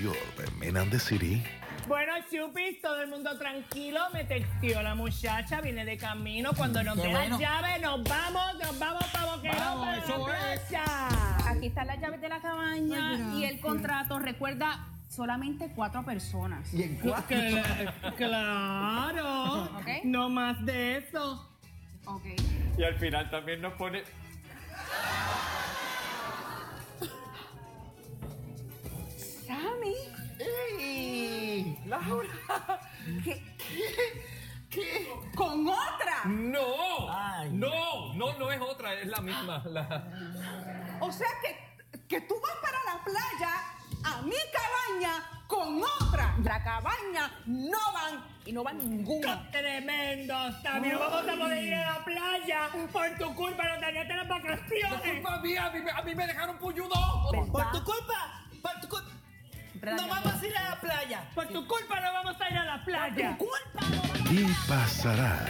estudio de Men and the City. Bueno, Chupis, todo el mundo tranquilo. Me texteó la muchacha, viene de camino. Cuando nos dé las llaves, nos vamos para Boquerón, para la playa. Aquí están las llaves de la cabaña y el contrato. Recuerda, solamente 4 personas. ¿Y en cuatro? Claro. Okay. No más de eso. Ok. Y al final también nos pone... Sammy. ¡Ey! ¡Laura! ¿Qué? ¿Con otra? ¡No! Ay. No es otra, es la misma. O sea que tú vas para la playa a mi cabaña con otra. La cabaña no van y no van ninguna. Tremendo, Sammy. No vamos a poder ir a la playa por tu culpa. No dañaste las ¡Es vacaciones. culpa mía! A mí me dejaron puyudo. Por tu culpa. No vamos a ir a la playa. Por tu culpa no vamos a ir a la playa. ¿Qué pasará?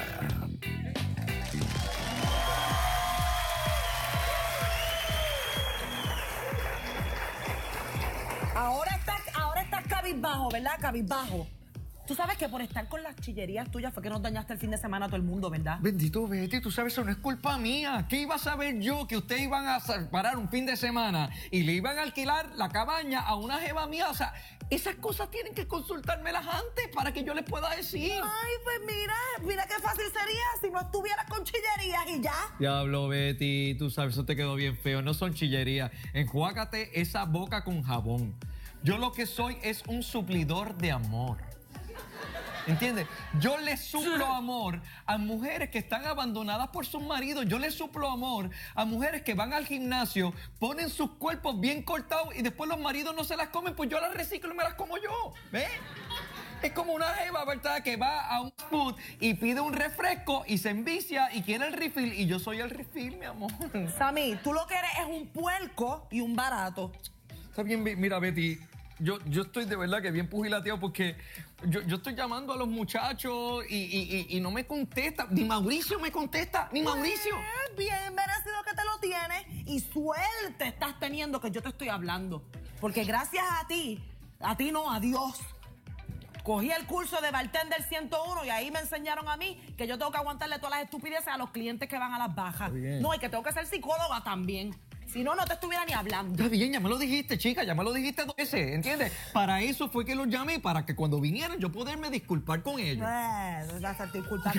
Ahora estás cabizbajo, ¿verdad? Cabizbajo. Tú sabes que por estar con las chillerías tuyas fue que nos dañaste el fin de semana a todo el mundo, ¿verdad? Bendito Betty, tú sabes, eso no es culpa mía. ¿Qué iba a saber yo que ustedes iban a parar un fin de semana y le iban a alquilar la cabaña a una jeva mía? O sea, esas cosas tienen que consultármelas antes para que yo les pueda decir. Ay, pues mira qué fácil sería si no estuvieras con chillerías y ya. Diablo, Betty, tú sabes, eso te quedó bien feo. No son chillerías. Enjuágate esa boca con jabón. Yo lo que soy es un suplidor de amor. ¿Entiendes? Yo le suplo amor a mujeres que están abandonadas por sus maridos. Yo le suplo amor a mujeres que van al gimnasio, ponen sus cuerpos bien cortados y después los maridos no se las comen. Pues yo las reciclo y me las como yo. ¿Ves? Es como una jeva, ¿verdad? Que va a un food y pide un refresco y se envicia y quiere el refill. Y yo soy el refill, mi amor. Sammy, tú lo que eres es un puerco y un barato. Está bien, mira, Betty. Yo estoy de verdad que bien pugilateado porque yo estoy llamando a los muchachos y no me contesta. Ni Mauricio me contesta, ni Mauricio. Bien merecido que te lo tienes y suerte estás teniendo que yo te estoy hablando. Porque gracias a ti no, a Dios, cogí el curso de Bartender 101 y ahí me enseñaron a mí que yo tengo que aguantarle todas las estupideces a los clientes que van a las bajas. No, y que tengo que ser psicóloga también. Si no, no te estuviera ni hablando. Está bien, ya me lo dijiste, chica, ya me lo dijiste 2 veces, ¿entiendes? Para eso fue que los llamé, para que cuando vinieran yo poderme disculpar con ellos. Vas a estarte disculpando.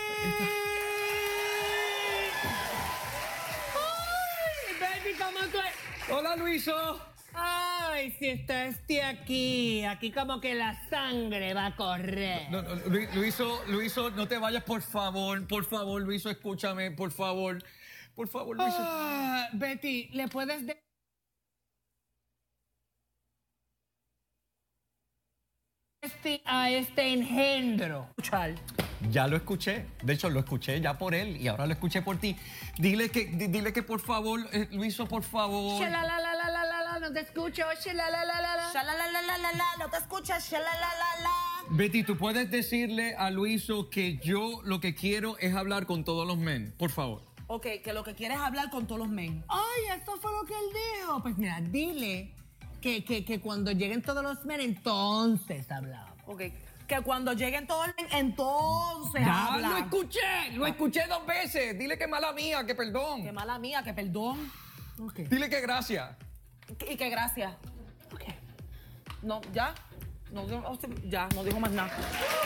Ay, baby, ¿cómo tú? Hola, Luiso. Ay, si estás aquí como que la sangre va a correr. No, Luiso, no te vayas, por favor, Luiso, escúchame, por favor. Por favor, Luiso. Ah, Betty, ¿le puedes a este engendro? Ya lo escuché. De hecho, lo escuché ya por él y ahora lo escuché por ti. Dile que por favor, Luiso, por favor. Shalalalala, no te escucho. Shalalalala. Shalalalala, no te escuchas. Shalalalala. Betty, tú puedes decirle a Luiso que yo lo que quiero es hablar con todos los men, por favor. Ok, que lo que quieres es hablar con todos los men. Ay, esto fue lo que él dijo. Pues mira, dile que cuando lleguen todos los men, entonces hablamos. Ok, que cuando lleguen todos los men, entonces Ya hablan. lo escuché 2 veces. Dile que mala mía, que perdón. Qué mala mía, que perdón. Okay. Dile que gracias. Y que gracias. Ok. No, ya. No, ya, no dijo más nada.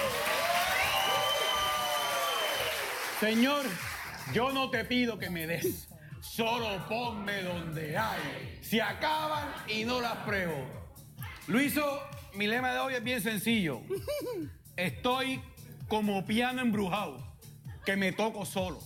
Señor, yo no te pido que me des, solo ponme donde hay. Se acaban y no las pruebo. Luiso, mi lema de hoy es bien sencillo. Estoy como piano embrujado, que me toco solo.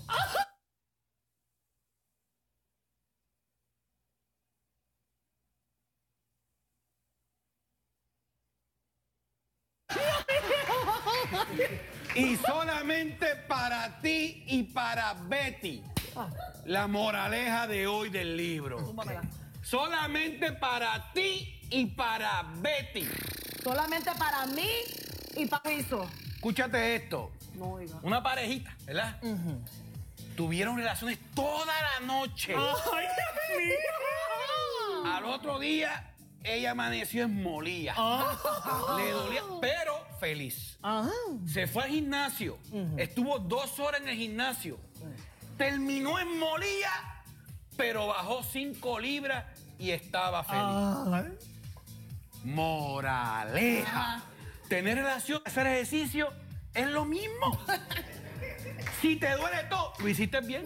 Y solamente para ti y para Betty, la moraleja de hoy del libro. Solamente para ti y para Betty. Solamente para mí y para Luiso. Escúchate esto. No, oiga. Una parejita, ¿verdad? Tuvieron relaciones toda la noche. ¡Ay, Dios mío! Al otro día ella amaneció en molía. Le dolía, pero feliz. Se fue al gimnasio. Estuvo 2 horas en el gimnasio. Terminó en molía, pero bajó 5 libras y estaba feliz. Moraleja. Tener relación, hacer ejercicio es lo mismo. Si te duele todo, ¿lo hiciste bien?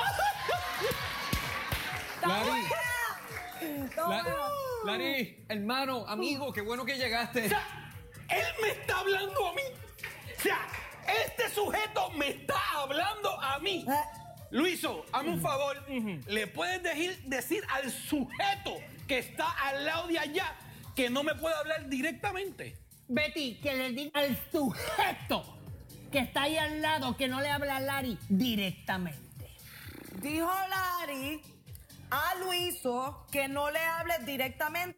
Larry, hermano, amigo, qué bueno que llegaste. O sea, él me está hablando a mí. O sea, este sujeto me está hablando a mí. Luiso, hazme un favor. ¿Le puedes decir al sujeto que está al lado de allá que no me puede hablar directamente? Betty, que le diga al sujeto que está ahí al lado que no le habla a Larry directamente. Dijo Larry a Luiso que no le hable directamente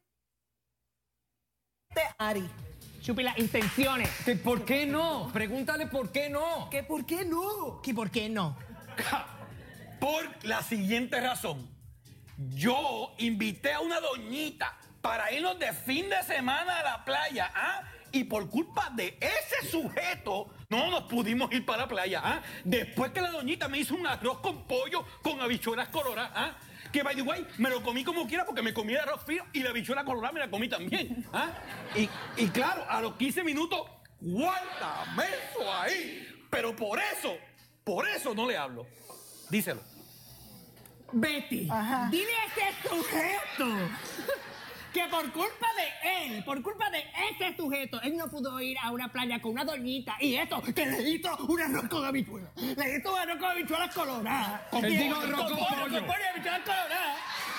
a Ari. Chupi, las intenciones. ¿Por qué no? Pregúntale por qué no. ¿Que por qué no? ¿Y por qué no? Por la siguiente razón. Yo invité a una doñita para irnos de fin de semana a la playa, y por culpa de ese sujeto no nos pudimos ir para la playa, Después que la doñita me hizo un arroz con pollo con habichuelas coloradas, que by the way, me lo comí como quiera porque me comí el arroz frío y la habichuela colorada me la comí también, y claro, a los 15 minutos, guárdame eso ahí. Pero por eso no le hablo. Díselo. Betty, dile a ese sujeto que por culpa de ese sujeto, él no pudo ir a una playa con una doñita y eso, que le hizo un arroz con habichuelas. Le hizo un arroz con habichuelas coloradas. Él dijo arroz con pollo. Con habichuelas coloradas.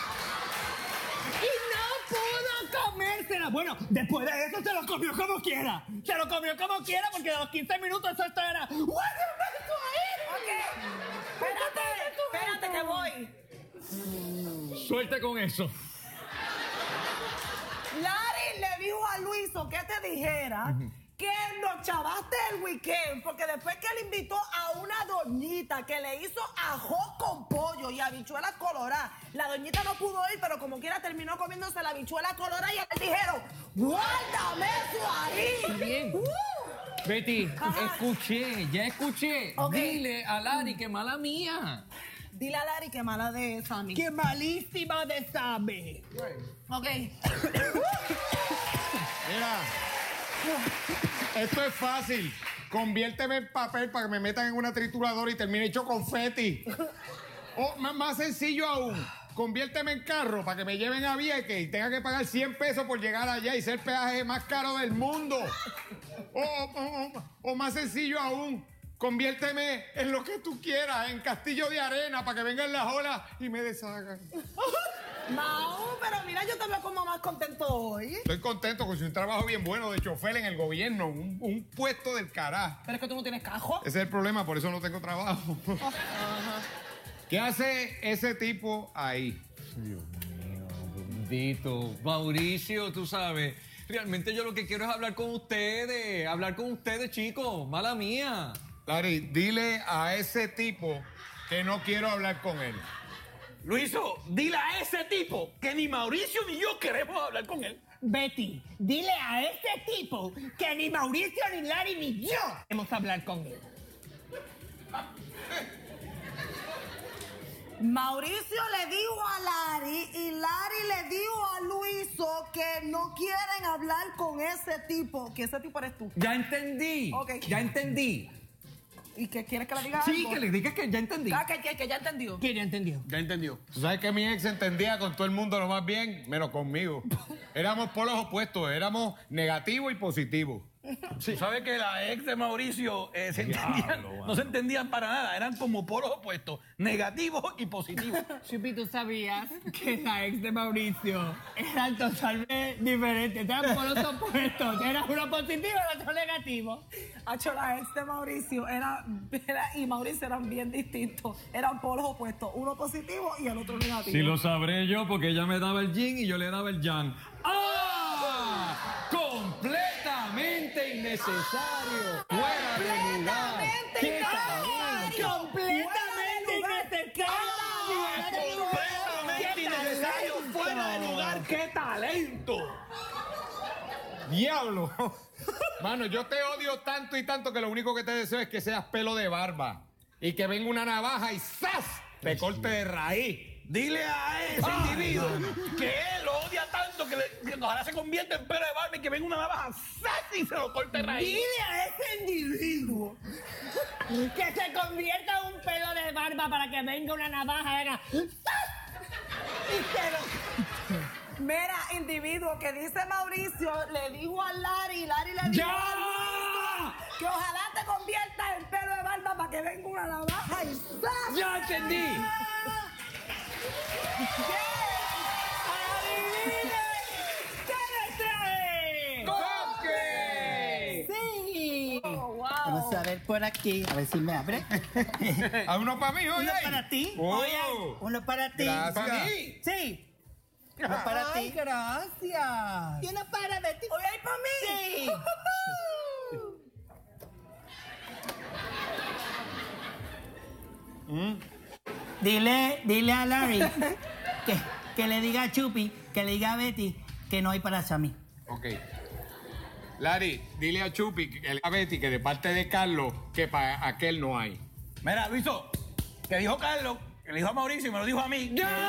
Y no pudo comérsela. Bueno, después de eso se lo comió como quiera. Se lo comió como quiera porque a los 15 minutos eso era... Espérate que voy. Suerte con eso. Larry le dijo a Luiso que te dijera que nos chavaste el weekend, porque después que él invitó a una doñita que le hizo arroz con pollo y habichuelas coloradas, la doñita no pudo ir, pero como quiera terminó comiéndose la habichuela colorada y le dijeron, guárdame eso ahí. Bien. Betty, ya escuché. Okay. Dile a Larry que mala mía. Dile a Larry que mala de Sammy. ¡Qué malísima de Sammy! Ok. Mira, esto es fácil. Conviérteme en papel para que me metan en una trituradora y termine hecho confeti. O más sencillo aún, conviérteme en carro para que me lleven a Vieques y tenga que pagar 100 pesos por llegar allá y ser el peaje más caro del mundo. O más sencillo aún, conviérteme en lo que tú quieras, en castillo de arena para que vengan las olas y me deshagan. Mau, pero mira, yo te veo como más contento hoy. Estoy contento con un trabajo bien bueno de chofer en el gobierno, un puesto del carajo. Pero es que tú no tienes cajo. Ese es el problema, por eso no tengo trabajo. ¿Qué hace ese tipo ahí? Dios mío, bendito. Mauricio, tú sabes, realmente yo lo que quiero es hablar con ustedes, chicos. Mala mía. Larry, dile a ese tipo que no quiero hablar con él. Luiso, dile a ese tipo que ni Mauricio ni yo queremos hablar con él. Betty, dile a ese tipo que ni Mauricio, ni Larry, ni yo queremos hablar con él. Mauricio le dijo a Larry y Larry le dijo a Luiso que no quieren hablar con ese tipo, que ese tipo eres tú. Ya entendí. Ok. Ya entendí. ¿Y que quieres que le diga Sí, algo? que le digas que ya entendí. Que ya entendió. ¿Quién entendió? Ya entendió. ¿Tú sabes que mi ex entendía con todo el mundo lo más bien? Menos conmigo. Éramos polos opuestos, éramos negativo y positivo. Sí. ¿Sabes que la ex de Mauricio no se entendían para nada? Eran como polos opuestos, negativos y positivos. Chupi, ¿tú sabías que la ex de Mauricio eran totalmente diferentes? Eran por los opuestos. Era uno positivo y el otro negativo. Hacho, la ex de Mauricio y Mauricio eran bien distintos. Eran polos opuestos, uno positivo y el otro negativo. Sí, lo sabré yo porque ella me daba el yin y yo le daba el yang. ¡Ah! ¡Completamente innecesario! ¡Fuera de lugar! ¡Qué talento! ¡Completamente innecesario! Completamente innecesario, fuera de lugar. ¡Qué talento! punto. ¡Diablo! Mano, yo te odio tanto y tanto que lo único que te deseo es que seas pelo de barba. Y que venga una navaja y ¡zas! Te corte de raíz. Dile a ese individuo que él lo odia tanto que ojalá se convierta en pelo de barba y que venga una navaja ¡zas! Y se lo corte de raíz. Dile a ese individuo que se convierta en un pelo de barba para que venga una navaja, haga y se lo... Mira, individuo, que dice Mauricio, le dijo a Larry, y Larry le dijo a Luisito que ojalá te conviertas en pelo de barba para que venga una navaja y ¡zas! ¡Ya entendí! Sí. Vamos a ver por aquí, a ver si me abre. ¿A uno para mí, oye? Uno para ti. Oh. Oye, uno para ti. Gracias. ¿Para mí? Sí. Uno para Ay, ti. gracias. Y uno para Betty. Oye, ¿y para mí? Sí. Dile a Larry que le diga a Chupi, que le diga a Betty que no hay para Sammy. Ok. Larry, dile a Chupi, a Betty, que de parte de Carlos, que para aquel no hay. Mira, Luiso, que dijo Carlos, que le dijo a Mauricio y me lo dijo a mí.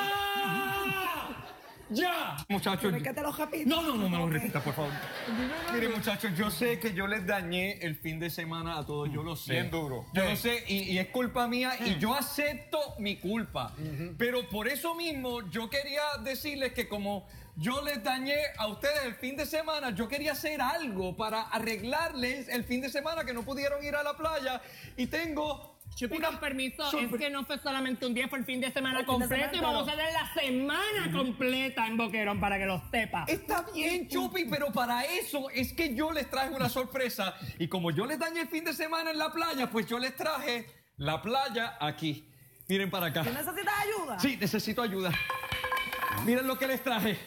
¡Ya! Muchachos. ¿Quieres que te lo repita? No me lo repita, por favor. Miren, muchachos, yo sé que yo les dañé el fin de semana a todos, yo lo sé. Bien duro. Yo lo sé, y es culpa mía, y yo acepto mi culpa. Pero por eso mismo, yo quería decirles que como yo les dañé a ustedes el fin de semana, yo quería hacer algo para arreglarles el fin de semana que no pudieron ir a la playa, y tengo... Chupi, con permiso, Super- es que no fue solamente un día, fue el fin de semana El fin de completo semana y vamos a hacer la semana completa en Boquerón para que lo sepa. Está bien, Chupi, pero para eso es que yo les traje una sorpresa. Y como yo les dañé el fin de semana en la playa, pues yo les traje la playa aquí. Miren para acá. ¿Tú necesitas ayuda? Sí, necesito ayuda. Miren lo que les traje.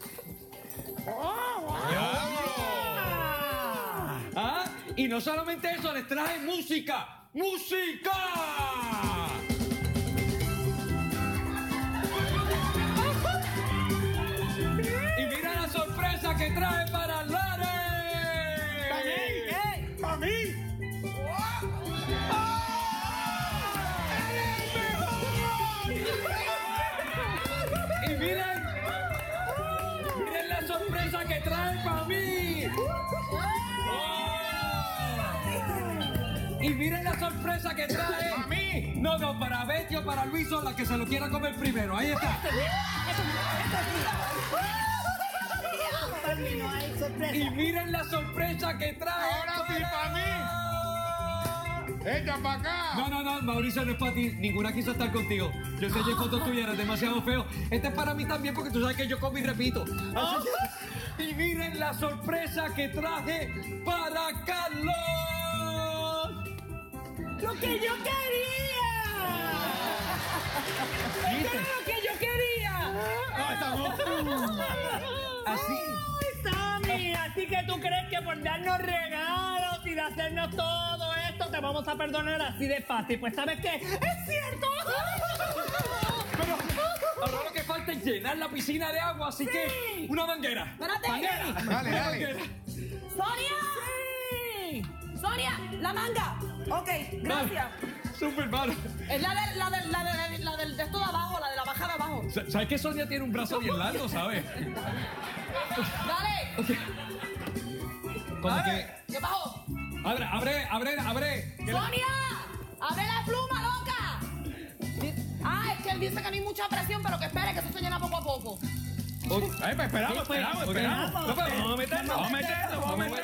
Ah, y no solamente eso, les traje música. ¡Música! Y mira la sorpresa que trae para Larry. ¡Para mí! Y miren la sorpresa que trae para mí. Y miren la sorpresa que trae. ¿Para mí? No, para Betty o para Luis o la que se lo quiera comer primero. Ahí está. Y miren la sorpresa que trae. Ahora sí, para mí. ¡Echa para acá! No, Mauricio, no es para ti. Ninguna quiso estar contigo. Yo enseñé fotos tuyas, eres demasiado feo. Este es para mí también porque tú sabes que yo como y repito. Y miren la sorpresa que traje para Carlos. ¡Lo que yo quería! ¡Esto era lo que yo quería! Así. ¡Ay, Sammy! Así que tú crees que por darnos regalos y de hacernos todo esto te vamos a perdonar así de fácil. Pues ¿sabes qué? ¡Es cierto! Pero ahora lo que falta es llenar la piscina de agua, así que una manguera. Espérate. Manguera. Dale, Una dale. manguera. ¡Sonia! ¡Sí! ¡Sonia! ¡La manga! Ok, gracias. Súper malo. Es la del de esto de abajo, la de la baja de abajo. ¿Sabes que Sonia tiene un brazo bien largo, sabes? ¡Dale! Como que... ¿Qué pasó? Abre. ¡Sonia! ¡Abre la pluma, loca! Es que él dice que no hay mucha presión, pero que espere, que eso se llena poco a poco. Pues esperamos. Ok. No, pero vamos a meterlo.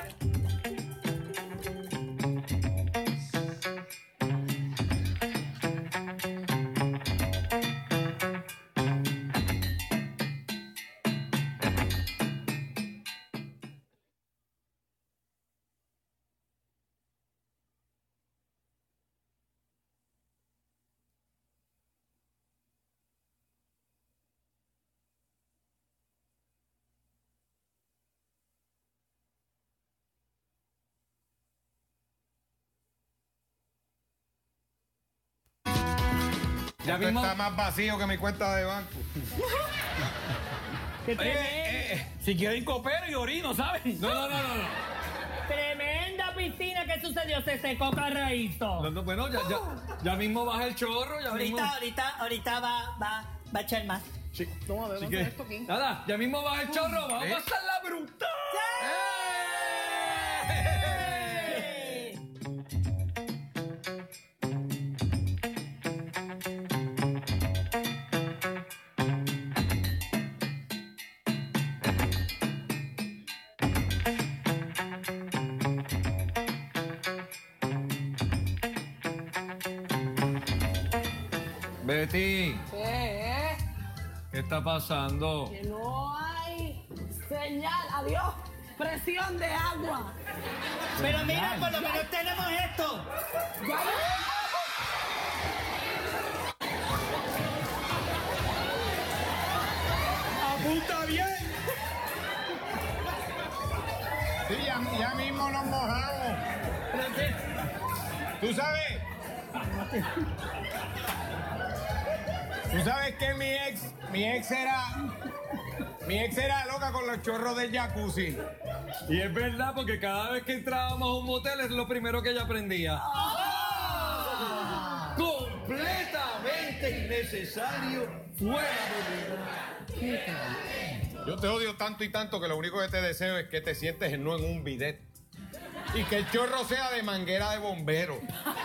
Ya Esto vimos. está más vacío que mi cuenta de banco. ¡Qué tremendo! si quieren coopero y orino, ¿saben? No. Tremenda piscina, ¿qué sucedió? Se secó carraíto. No, bueno, ya mismo baja el chorro, ya mismo. Ahorita va a echar más. Sí. Toma, vamos a hacer esto aquí. Nada, ya mismo baja el chorro, vamos a pasarla brutal. Betty, ¿Qué? ¿qué está pasando? Que no hay señal. Adiós. Presión de agua. Pero mira, por lo menos tenemos esto. ¡Apunta bien! Sí, ya mismo nos mojamos. ¿Tú sabes? ¿Tú sabes que mi ex era loca con los chorros del jacuzzi? Y es verdad, porque cada vez que entrábamos a un motel es lo primero que ella aprendía. Completamente innecesario, fuera de lugar. Yo te odio tanto y tanto que lo único que te deseo es que te sientes no en un bidet. Y que el chorro sea de manguera de bombero.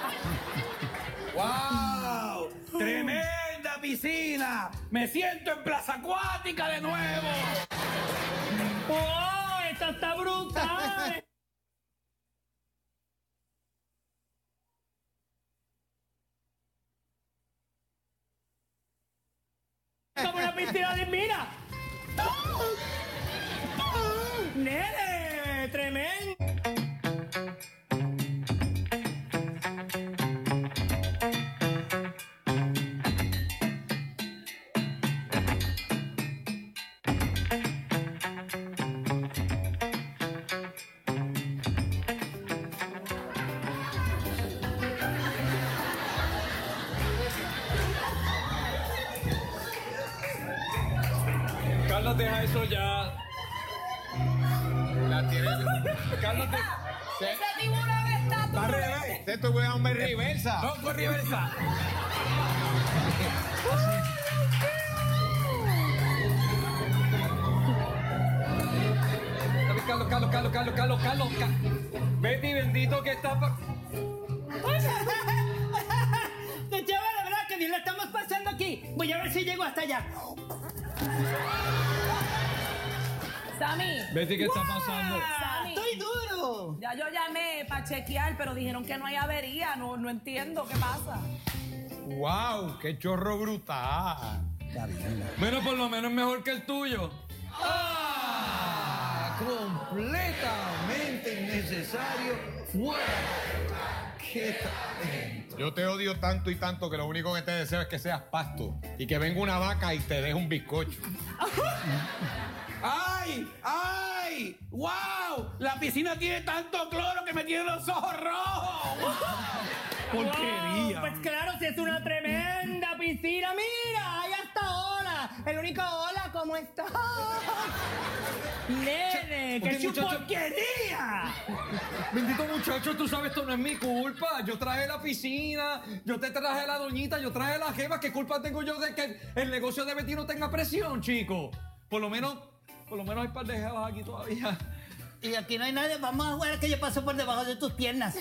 ¡Wow! ¡Tremenda piscina! ¡Me siento en plaza acuática de nuevo! ¡Oh, esto está brutal! Como una piscina de mira. Nene, tremendo. Carlos, deja eso ya. La tiene. Carlos, Ese tiburón está Está al revés. Esto voy a hombre reversa. ¡No, con reversa! Carlos. Betty, bendito que está. Qué chévere, ¿verdad? Que bien la estamos pasando aquí. Voy a ver si llego hasta allá. Sammy. Betty, ¿qué está pasando? Sammy. ¡Estoy duro! Ya yo llamé para chequear, pero dijeron que no hay avería. No entiendo qué pasa. ¡Wow! ¡Qué chorro brutal! Bueno, por lo menos mejor que el tuyo. ¡Ah! Completamente innecesario, fuera. ¿Qué tal? Yo te odio tanto y tanto que lo único que te deseo es que seas pasto y que venga una vaca y te deje un bizcocho. ¡Ay! ¡Ay! ¡Wow! La piscina tiene tanto cloro que me tiene los ojos rojos. ¡Porquería! Pues claro, si es una tremenda piscina. Mira, hay hasta ola. El único ola, ¿cómo está? Nene, Porque, ¡qué muchacho- porquería! Bendito muchacho, tú sabes, esto no es mi culpa. Yo traje la piscina, yo te traje la doñita, yo traje la jeva. ¿Qué culpa tengo yo de que el negocio de Betty no tenga presión, chico? Por lo menos hay par de jevas aquí todavía. Y aquí no hay nadie. Vamos a jugar que yo paso por debajo de tus piernas.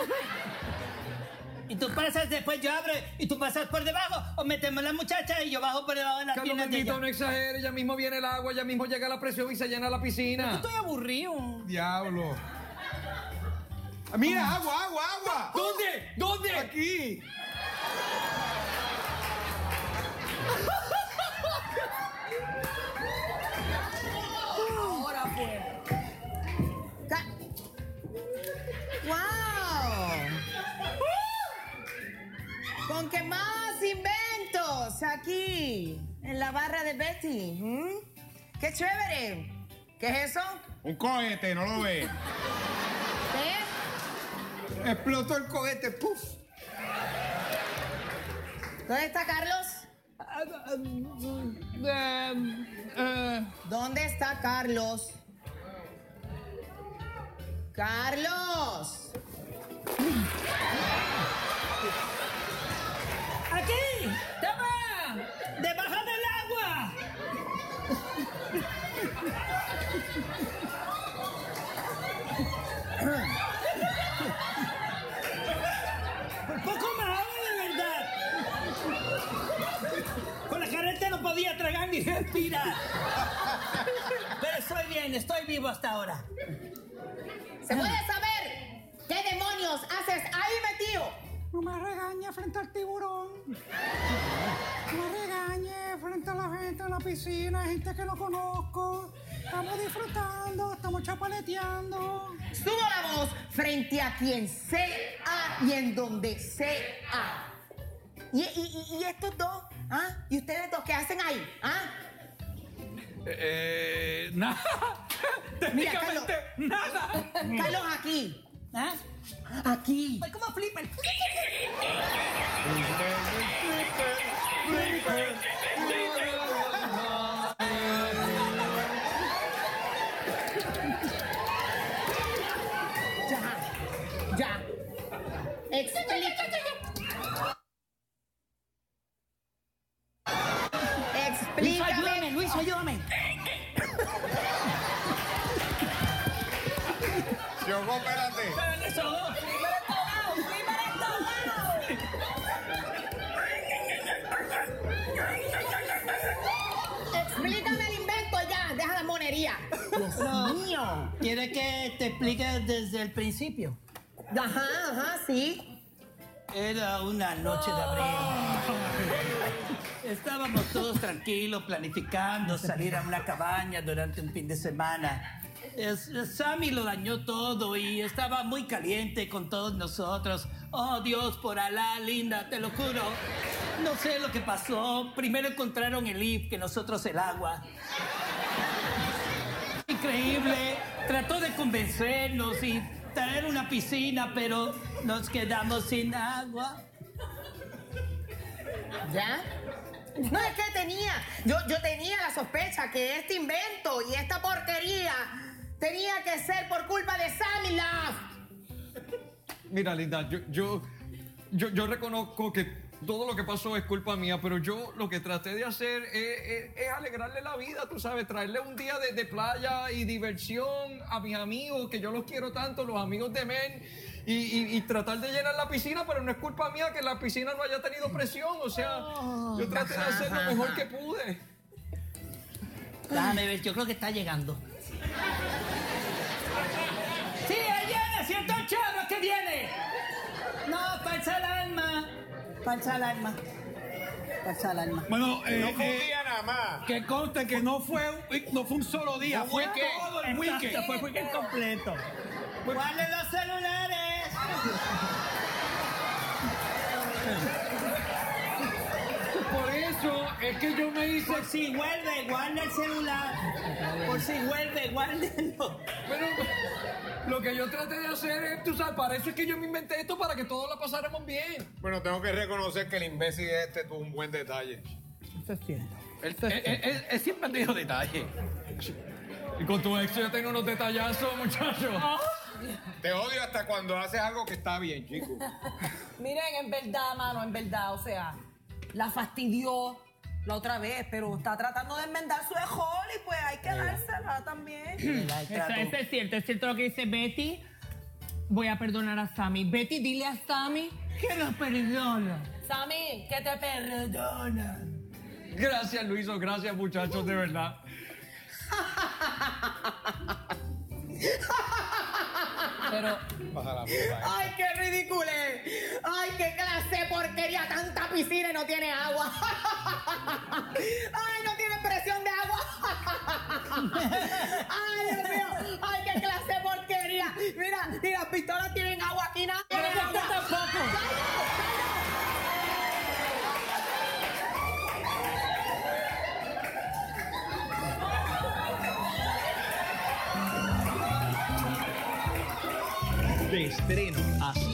Y tú pasas, después yo abro y tú pasas por debajo. O metemos la muchacha y yo bajo por debajo de las Carlos, piernas de bendito, ella. no exagere. Ya mismo viene el agua, ya mismo llega la presión y se llena la piscina. Estoy aburrido. ¡Diablo! ¡Mira, agua! ¿Dónde? ¿Dónde? ¡Aquí! Ahora fue. ¡Wow! ¿Con qué más inventos aquí en la barra de Betty? ¿Mm? ¡Qué chévere! ¿Qué es eso? Un cohete, ¿no lo ves? ¿Qué? Explotó el cohete, ¡puf! ¿Dónde está Carlos? ¿Dónde está Carlos? ¡Carlos! ¡Aquí! ¡Toma! ¡Debajo del agua! Por poco me ahogo de verdad. Con la careta no podía tragar ni respirar. Pero estoy bien, estoy vivo hasta ahora. ¿Se puede saber qué demonios haces ahí metido? No me regañes frente al tiburón. No me regañes frente a la gente en la piscina, gente que no conozco. Estamos disfrutando, estamos chapaleteando. Subo la voz frente a quien sea y en donde sea. ¿Y estos dos? ¿Ah? ¿Y ustedes dos qué hacen ahí? ¿Ah? Nada. Mira, Técnicamente, nada. Carlos, aquí. ¿Ah? Aquí. Ay, ¿cómo flipper? Ya. Luis, Explícame. ayúdame, Luis, ayúdame. Yogo, espérate. Explícame el invento ya. Deja la monería. Dios mío. ¿Quiere que te explique desde el principio? Ajá, sí. Era una noche de abril. Estábamos todos tranquilos, planificando salir a una cabaña durante un fin de semana. Sammy lo dañó todo y estaba muy caliente con todos nosotros. Oh, Dios, por Alá, linda, te lo juro. No sé lo que pasó. Primero encontraron el lift que nosotros el agua. Increíble. Trató de convencernos y traer una piscina, pero nos quedamos sin agua. ¿Ya? No, es que yo tenía la sospecha que este invento y esta porquería tenía que ser por culpa de Sammy Love. Mira, linda, yo reconozco que todo lo que pasó es culpa mía, pero yo lo que traté de hacer es alegrarle la vida, tú sabes, traerle un día de playa y diversión a mis amigos, que yo los quiero tanto, los amigos de Men, y tratar de llenar la piscina, pero no es culpa mía que la piscina no haya tenido presión, o sea, yo traté de hacer lo mejor que pude. Déjame ver, yo creo que está llegando. ¡Sí, ahí viene! ¡Siento el chorro que viene! No, falsa alarma. Falsa alarma. Falsa alarma. Bueno, No fue un día nada más. que conste que no fue un solo día, fue todo el weekend. Fue weekend completo. ¡Guarden los celulares! Por eso es que yo me hice... Por si vuelve, guarda el celular. Por si vuelve, guárdenlo. Pero lo que yo traté de hacer es, tú sabes, para eso es que yo me inventé esto, para que todos la pasáramos bien. Bueno, tengo que reconocer que el imbécil este tuvo un buen detalle. Eso es cierto. Él siempre ha tenido detalles. Y con tu ex yo tengo unos detallazos, muchachos. Te odio hasta cuando haces algo que está bien, chico. Miren, en verdad, mano, en verdad, o sea, la fastidió la otra vez, pero está tratando de enmendar su error y pues hay que dársela también. Eso es cierto lo que dice Betty. Voy a perdonar a Sammy. Betty, dile a Sammy que lo perdona. Sammy, que te perdona. Gracias, Luiso, gracias, muchachos, de verdad. Pero, Baja la boca. ¡ay, qué ridículo! ¡Ay, qué clase de porquería! Tanta piscina y no tiene agua. ¡Ay, no tiene presión de agua! ¡Ay, Dios mío! ¡Ay, qué clase de porquería! Mira, ni las pistolas tienen agua aquí, nada. Pero yo tampoco. De estreno a